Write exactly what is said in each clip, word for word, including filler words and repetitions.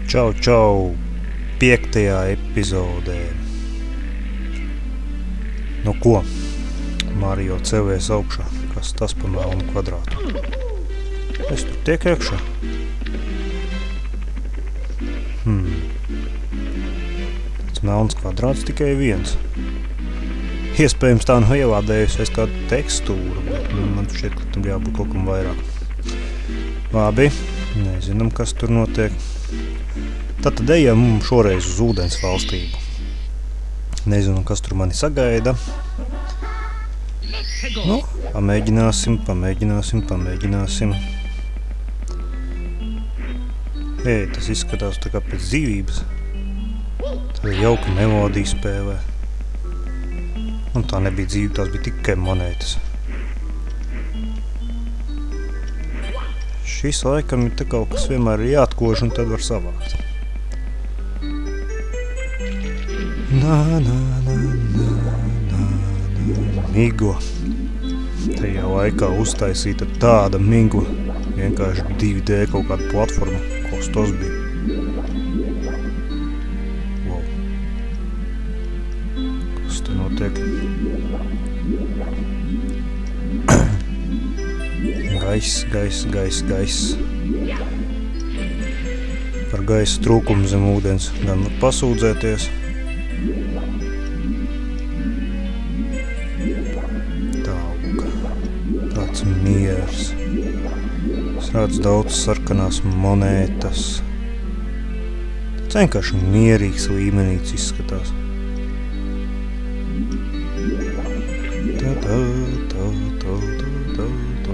Čau, čau, piektajā epizodē. Nu ko, Mario cevies augšā, kas tas pa melnu kvadrātu. Es tur tiek iekšā. Hmm. Tas melns kvadrāts tikai viens. Iespējams tā nav ielādējusies kādu tekstūru, bet nu, man šķiet, ka tam jābūt kaut kam vairāk. Labi, nezinām, kas tur notiek. Tātad ejam šoreiz uz ūdens valstību. Nezinu, kas tur mani sagaida. Nu, pamēģināsim, pamēģināsim, pamēģināsim. Ej, tas izskatās tā kā pēc dzīvības. Tā jauka melodija spēlē. Un tā nebija dzīve, tās bija tikai monētas. Šis laikam ir te kaut kas vienmēr ir jāatkož un tad var savākt. Nā, nā, nā, nā, nā, nā, migla. Tajā laikā uztaisīta tāda migla. Vienkārši divi D kaut kāda platforma. Kas tas bija? Wow. Kas te notiek? Gaiss, gaiss, gaiss, gaiss. Par gaisa trūkumu zem ūdens gan var pasūdzēties. Tauka. Tāds miers. Es redzu daudz sarkanās monētas. Tas vienkārši mierīgs līmenīts izskatās. Tā, tā, tā, tā, tā, tā, tā.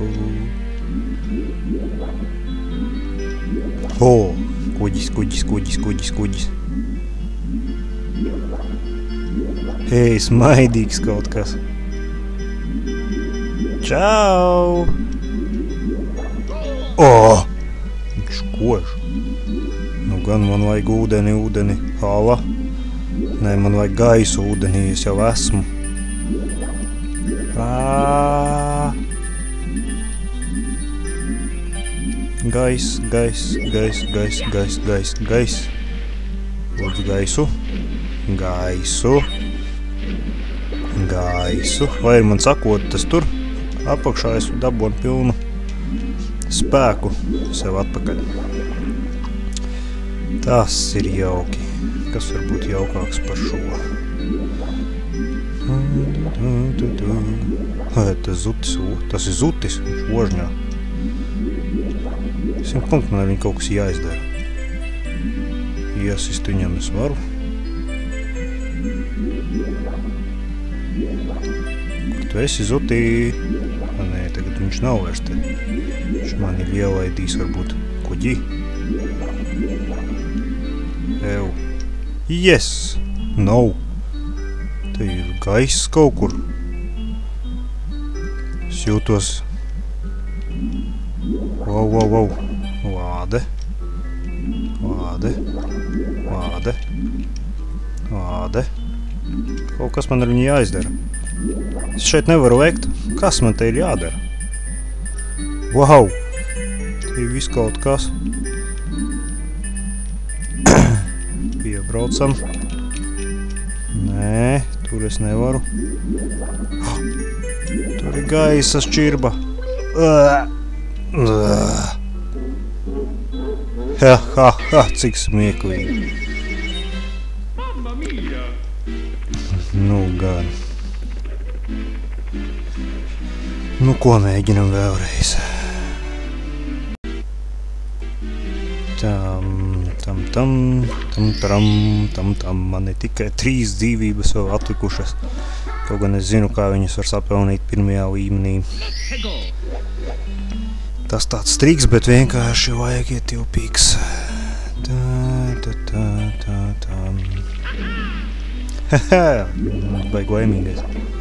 O, kuģis, kuģis, kuģis, kuģis, kuģis. Hei, smaidīgs kaut kas. Čau! O! Viņš kož. Nu gan man vajag ūdeni, ūdeni. Hala? Nē, man vajag gaisu ūdenī, es jau esmu. Ā! Gaiss, gaiss, gaiss, gaiss, gaiss, gaiss, gaiss. Lūdzu gaisu. Gaisu. Gaisu. Vai ir man sakot, tas tur apakšā es dabonu pilnu spēku sev atpakaļ. Tas ir jauki. Kas var būt jaukāks par šo? Tas zutis, tas ir zutis, viņš ožņā. Simt punktu man ar viņu kaut kas jāizdara. Iesist viņam es varu. Kur tu esi, zutī? Nē, tagad viņš nav vairs te. Viņš man ir ielaidījis varbūt kuģi. Ew. Yes! Nav. Te ir gaiss kaut kur. Es jūtos. Wow, wow, wow. Lāde. Lāde. Lāde. Lāde. Kaut kas man ar viņu jāizdara. Es šeit nevaru veikt. Kas man te ir jādara? Wow! Te ir viss kaut kas. Piebraucam. Nē, tur es nevaru. Oh, tur ir gaisa šķirba. Ha, ha, ha, cik smieklīgi. Nu, gan. Nu, ko mēģinam vēlreiz? Tam, tam, tam, tam, tam, tam, tam. Man ir tikai trīs dzīvības vēl atlikušas. Kaut gan es zinu, kā viņas var sapelnīt pirmajā līmenī. Tas tāds striks, bet vienkārši vajag ietilpīgs. Tā, tā, tā, tā, tā. Hehe, baigi laimīgais.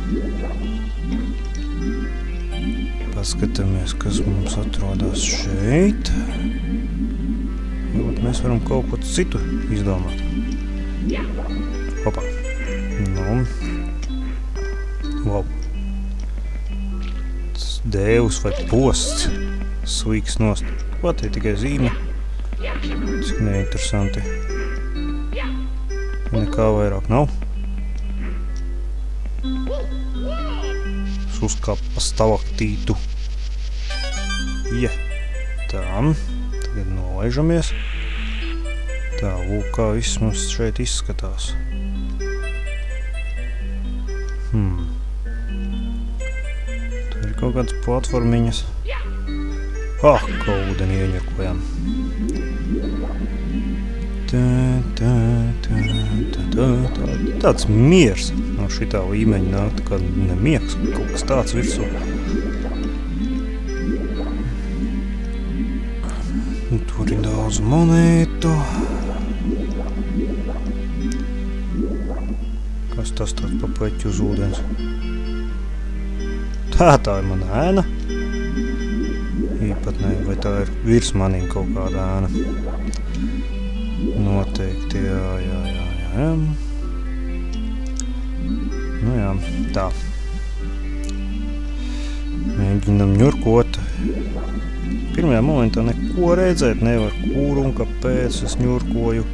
Paskatāmies, kas mums atrodas šeit. Varbūt mēs varam kaut ko citu izdomāt. Opa. Nu. Wow. Dēvs vai posts. Svīks nost. Ko te tikai zīme? Cik neinteresanti. Nekā vairāk nav. Es uzkāpu pa stalaktītu. Ja. Tā. Tagad nolaižamies. Tā, lūk, kā viss mums šeit izskatās. Hmm. Tur ir kaut kādas platformiņas. Ah, kā ūdeni ieņakojam. Tā, tā, tā, tā, tā, tā. Tāds miers no šitā līmeņa nāk, tā kā nemiegs, kaut kas tāds virsū. Tur ir daudz monētu. Kas tas tāds papleķi uz ūdens? Tā, tā ir mana ēna. Īpatnē, vai tā ir virs manīm kaut kāda ēna? Noteikti, jā, jā, jā, jā. Nu jā, tā. Mēģinam ņurkot. Pirmajā momentā neko redzēt nevar, kur un kāpēc es ņurkoju.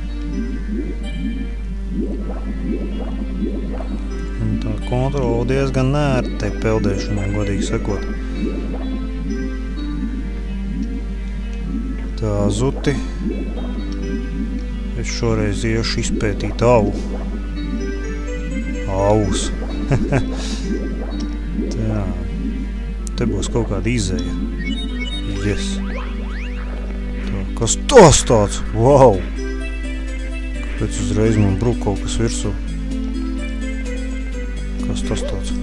Un tā kontrola diezgan nērta tai peldēšanai, godīgi sakot. Tā, zuti. Es šoreiz iešu izpētīt avu. Avus. Tā. Te būs kaut kāda izeja. Yes. Tā, kas tas tāds? Wow! Kāpēc uzreiz man brūk kaut kas virsū? Kas tas tāds?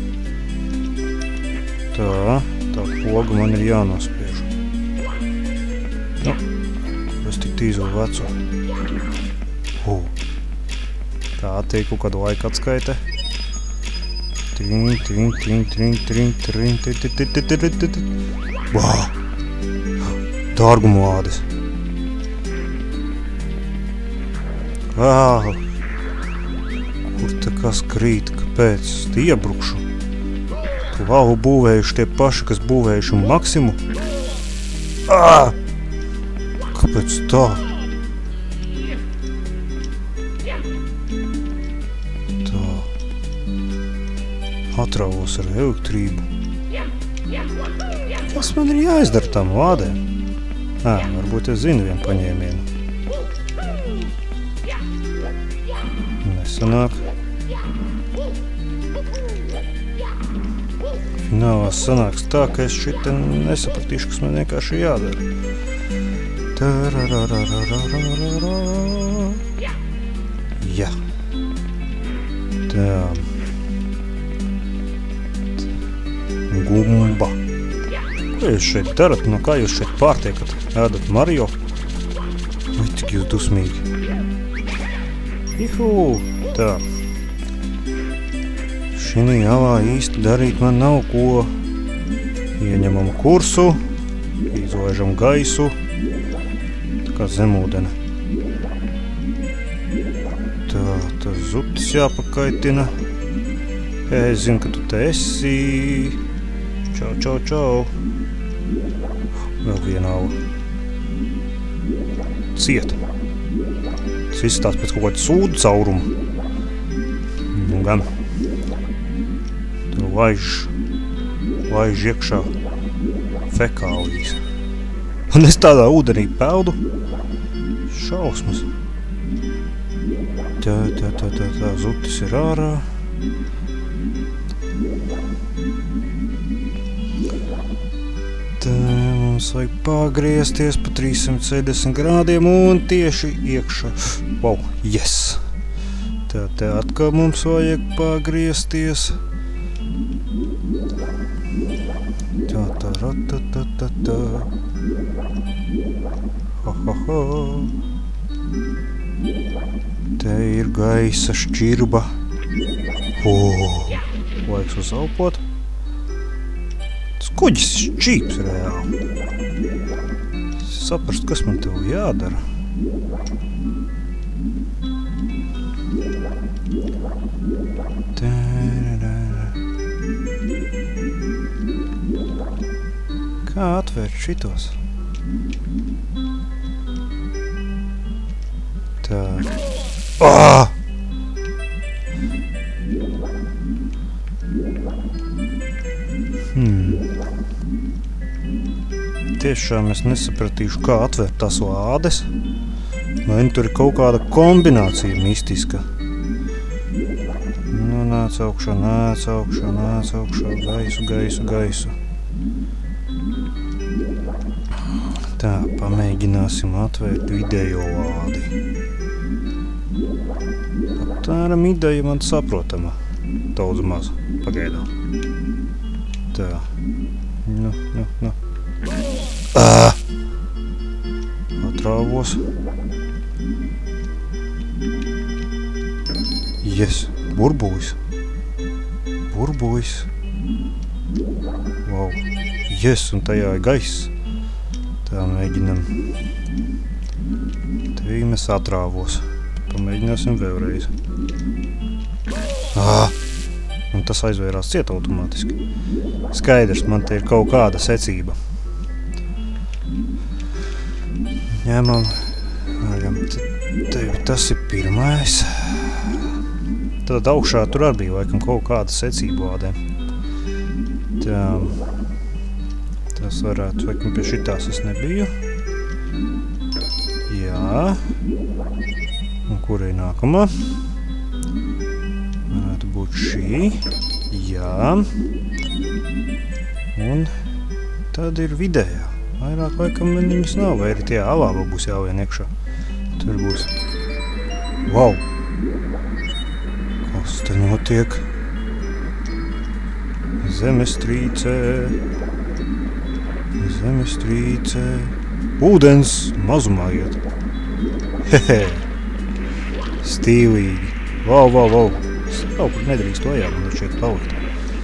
Tā, tā poga man ir jānospiež. Nu, es tik tīzu vecu. Uh. Tā, te ir kaut kāda laika atskaite. Tring, tring, tring, tring, tring, tring, tring, tring, tring, tring, tring. Wow! Dārgumlādes. Wow! Kur te kas krīt? Kāpēc? Es te iebrukšu. Tu valhu būvējuši tie paši, kas būvējuši Maksimu. Ā! Kāpēc tā? Atrauvos ar elektrību. Kas man ir jāizdara tām lādēm? Ā, varbūt es zinu vienu paņēmienu. Nesanāk. Finālā sanāks tā, ka es šit nesapratīšu, kas man vienkārši jādara. Jā. Tā. Gumba. Ko jūs šeit darat? No kā jūs šeit pārtiekat? Ēdat Mario? Vai tik jūs dusmīgi? Juhu! Tā. Šinī alā īsti darīt man nav ko. Ieņemam kursu, izlaižam gaisu, tā kā zemūdene. Tā, tas zutis jāpakaitina. Es zinu, ka tu te esi. Čau, čau, čau. Vēl viena auga. Ciet. Tas izstās pēc kaut kāda sūdu cauruma. Nu gan. Tu laiž, laiž iekšā fekālijas. Un es tādā ūdenī peldu. Šausmas. Tā, tā, tā, tā, tā, zutis ir ārā. Tā, mums vajag pagriezties pa trīssimt sešdesmit grādiem un tieši iekšā. Wow, yes! Tā, tā atkal mums vajag pagriezties. Tā, tā, rata, tā, tā, tā. Ha, ha, ha. Te ir gaisa šķirba. Oh, laiks uzalpot. Kuģis šķīps reāli. Saprast, kas man tev jādara. Kā atvērt šitos? tiešām es nesapratīšu, kā atvērt tās lādes. Vai tur ir kaut kāda kombinācija mistiska. Nu, nāc augšā, nāc augšā, nāc augšā, gaisu, gaisu, gaisu. Tā, pamēģināsim atvērt video lādi. Aptēram ideja man saprotama. Daudz maz, pagaidām. Tā. Nu, nu, nu. Ā! Atrāvos. Yes, burbuļs. Burbuļs. Wow. Yes, un tajā ir gaiss. Tā, mēģinam. Tevī mēs atrāvos. Pamēģināsim vēlreiz. Ā! Un tas aizvērās ciet automātiski. Skaidrs, man te ir kaut kāda secība. Ņemam. Vajam, te, tas ir pirmais. Tad augšā tur arī bija laikam kaut kāda secība lādēm. Tā. Tas varētu, laikam pie šitās es nebiju. Jā. Un kur ir nākamā? Varētu būt šī. Jā. Un tad ir vidējā. Vairāk laikam viņas nav, vai arī tie alā vēl būs jāvien iekšā. Tur būs. Wow! Kas te notiek? Zemestrīce. Zemestrīce. Ūdens mazumā iet. Hehe. Stīlīgi. Wow, wow, wow. Es kaut kur nedrīkstu ejā, man ir šeit palikt.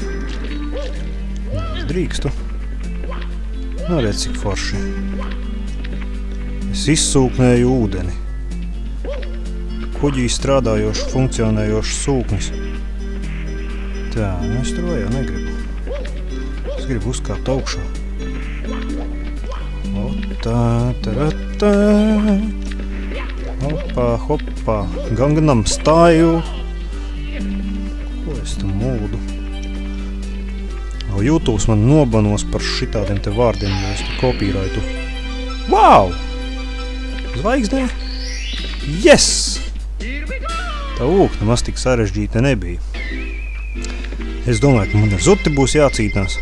Es drīkstu. Nu, redz, cik forši. Es izsūknēju ūdeni. Kuģī strādājošs, funkcionējošs sūknis. Tā, nu es tur vajā negribu. Es gribu uzkāpt augšā. O, tā, tā, tā. Hopā, hopā. Gangnam Style. Ko es tam mūdu? O, YouTube man nobanos par šitādiem te vārdiem, jo es tu kopīraitu. Wow! Zvaigznē? Yes! Tā lūk, nemaz tik sarežģīta nebija. Es domāju, ka man ar zuti būs jācītās.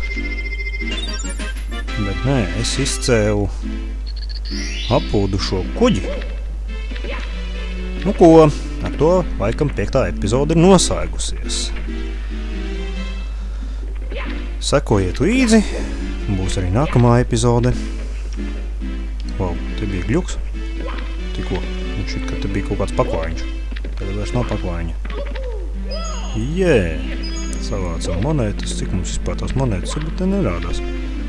Bet nē, es izcēlu apūdušo kuģi. Nu ko, ar to laikam piektā epizode ir noslēgusies. Sekojiet līdzi, būs arī nākamā epizode. Wow, te bija gļuks. Tikko, un šit, ka te bija kaut kāds paklājiņš. Tagad vairs nav paklājiņa. Jē, savācam monētas. Cik mums vispār tās monētas ir, bet te nerādās.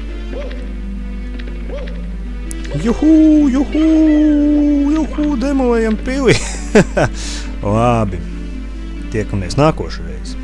Juhū, juhū, juhū, demolējam pili. Labi, tiekamies nākošreiz.